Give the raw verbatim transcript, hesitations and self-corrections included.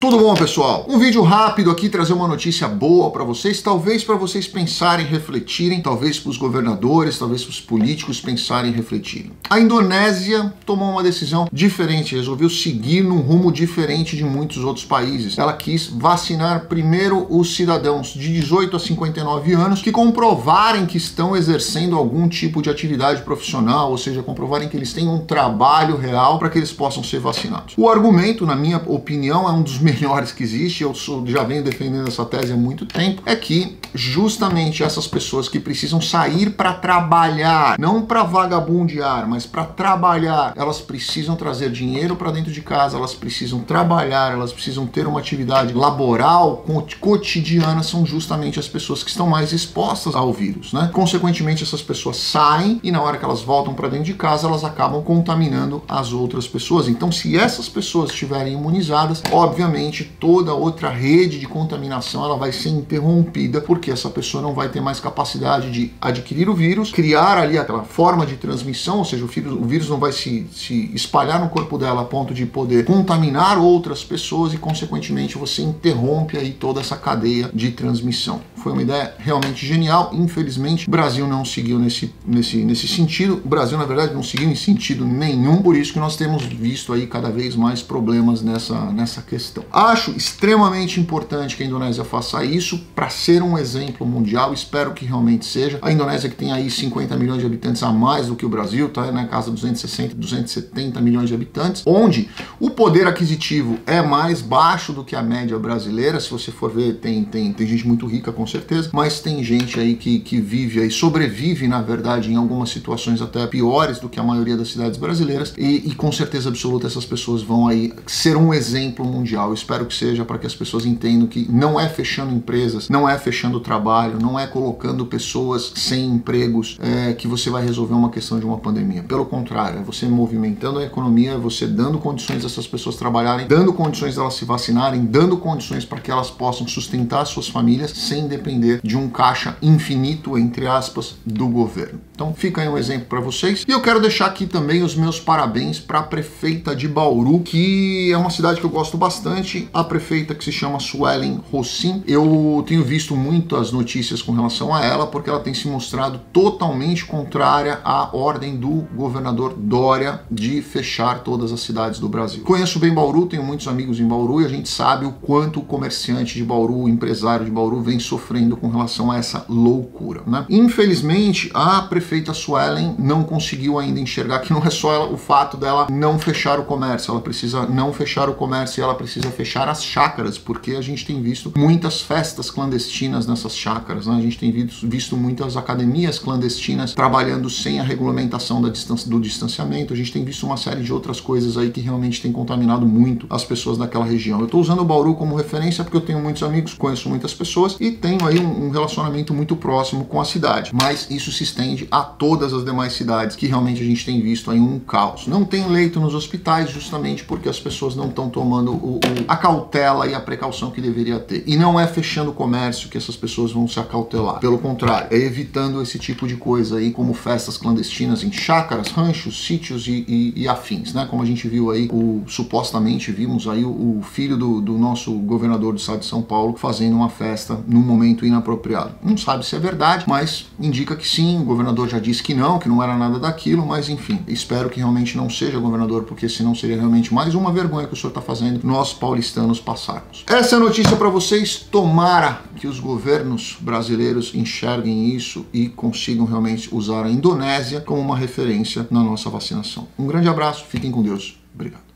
Tudo bom, pessoal? Um vídeo rápido aqui, trazer uma notícia boa para vocês, talvez para vocês pensarem, refletirem, talvez para os governadores, talvez para os políticos pensarem e refletirem. A Indonésia tomou uma decisão diferente, resolveu seguir num rumo diferente de muitos outros países. Ela quis vacinar primeiro os cidadãos de dezoito a cinquenta e nove anos que comprovarem que estão exercendo algum tipo de atividade profissional, ou seja, comprovarem que eles têm um trabalho real para que eles possam ser vacinados. O argumento, na minha opinião, é um dos melhores que existe, eu sou, já venho defendendo essa tese há muito tempo, é que justamente essas pessoas que precisam sair para trabalhar, não para vagabundear, mas para trabalhar, elas precisam trazer dinheiro para dentro de casa, elas precisam trabalhar, elas precisam ter uma atividade laboral, cotidiana, são justamente as pessoas que estão mais expostas ao vírus, né? Consequentemente, essas pessoas saem e na hora que elas voltam para dentro de casa, elas acabam contaminando as outras pessoas. Então, se essas pessoas estiverem imunizadas, obviamente toda outra rede de contaminação ela vai ser interrompida, porque essa pessoa não vai ter mais capacidade de adquirir o vírus, criar ali aquela forma de transmissão, ou seja, o vírus, o vírus não vai se, se espalhar no corpo dela a ponto de poder contaminar outras pessoas e, consequentemente, você interrompe aí toda essa cadeia de transmissão. Foi uma ideia realmente genial. Infelizmente, o Brasil não seguiu nesse, nesse, nesse sentido. O Brasil, na verdade, não seguiu em sentido nenhum, por isso que nós temos visto aí cada vez mais problemas nessa, nessa questão. Acho extremamente importante que a Indonésia faça isso para ser um exemplo mundial, espero que realmente seja. A Indonésia, que tem aí cinquenta milhões de habitantes a mais do que o Brasil, tá na casa de duzentos e sessenta, duzentos e setenta milhões de habitantes, onde o poder aquisitivo é mais baixo do que a média brasileira. Se você for ver, tem, tem, tem gente muito rica com certeza, mas tem gente aí que, que vive aí, sobrevive na verdade em algumas situações até piores do que a maioria das cidades brasileiras, e, e com certeza absoluta essas pessoas vão aí ser um exemplo mundial. Eu espero que seja, para que as pessoas entendam que não é fechando empresas, não é fechando trabalho, não é colocando pessoas sem empregos é, que você vai resolver uma questão de uma pandemia. Pelo contrário, é você movimentando a economia, é você dando condições dessas pessoas trabalharem, dando condições delas se vacinarem, dando condições para que elas possam sustentar suas famílias sem depender de um caixa infinito, entre aspas, do governo. Então fica aí um exemplo para vocês. E eu quero deixar aqui também os meus parabéns para a prefeita de Bauru, que é uma cidade que eu gosto bastante, a prefeita que se chama Suelen Rossim. Eu tenho visto muitas notícias com relação a ela, porque ela tem se mostrado totalmente contrária à ordem do governador Dória de fechar todas as cidades do Brasil. Conheço bem Bauru, tenho muitos amigos em Bauru e a gente sabe o quanto o comerciante de Bauru, o empresário de Bauru vem sofrendo com relação a essa loucura, né? Infelizmente, a prefeita Suelen não conseguiu ainda enxergar que não é só ela, o fato dela não fechar o comércio, ela precisa não fechar o comércio e ela precisa fechar as chácaras, porque a gente tem visto muitas festas clandestinas nessas chácaras, né? A gente tem visto, visto muitas academias clandestinas trabalhando sem a regulamentação da distância, do distanciamento. A gente tem visto uma série de outras coisas aí que realmente tem contaminado muito as pessoas daquela região. Eu estou usando o Bauru como referência porque eu tenho muitos amigos, conheço muitas pessoas e tenho aí um, um relacionamento muito próximo com a cidade, mas isso se estende a todas as demais cidades que realmente a gente tem visto aí um caos. Não tem leito nos hospitais justamente porque as pessoas não estão tomando o, o, a cautela e a precaução que deveria ter. E não é fechando o comércio que essas pessoas vão se acautelar. Pelo contrário, é evitando esse tipo de coisa aí, como festas clandestinas em chácaras, ranchos, sítios e, e, e afins, né? Como a gente viu aí, o, supostamente vimos aí o, o filho do, do nosso governador do estado de São Paulo fazendo uma festa num momento inapropriado. Não sabe se é verdade, mas indica que sim. O governador já disse que não, que não era nada daquilo, mas enfim, espero que realmente não seja, governador, porque senão seria realmente mais uma vergonha que o senhor está fazendo nós paulistanos passarmos. Essa é a notícia para vocês. Tomara que os governos brasileiros enxerguem isso e consigam realmente usar a Indonésia como uma referência na nossa vacinação. Um grande abraço, fiquem com Deus. Obrigado.